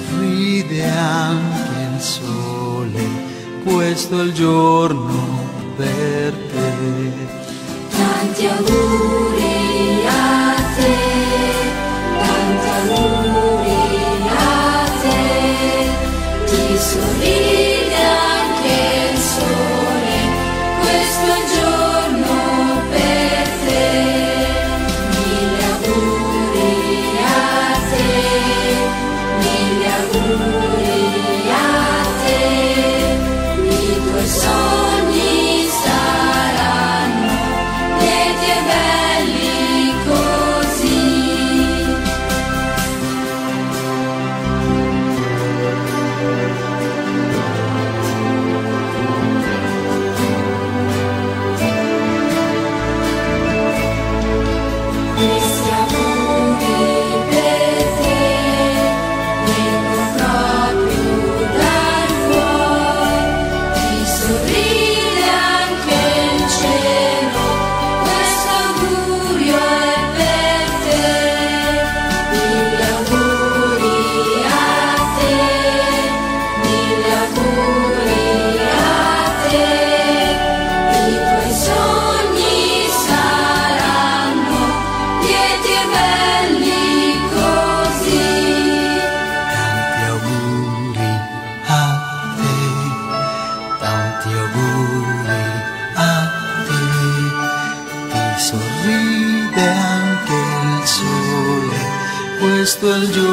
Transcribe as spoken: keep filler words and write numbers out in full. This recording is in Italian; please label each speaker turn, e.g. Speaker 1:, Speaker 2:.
Speaker 1: sorride anche il sole, questo è il giorno per te.
Speaker 2: Tanti auguri a te, tanti auguri a te, ti sorride anche il sole, questo è il giorno per te. Mille auguri a te, mille auguri a te, i tuoi sogni saranno lieti e belli così. Questi auguri per te vengono proprio dal cuore, ti sorride anche il cielo, questo augurio è per te. Mille auguri a te, mille auguri a te, i tuoi sogni saranno lieti e belli così.
Speaker 1: Tanti auguri a te, tanti auguri a te, ti sorride anche il sole, questo è il giorno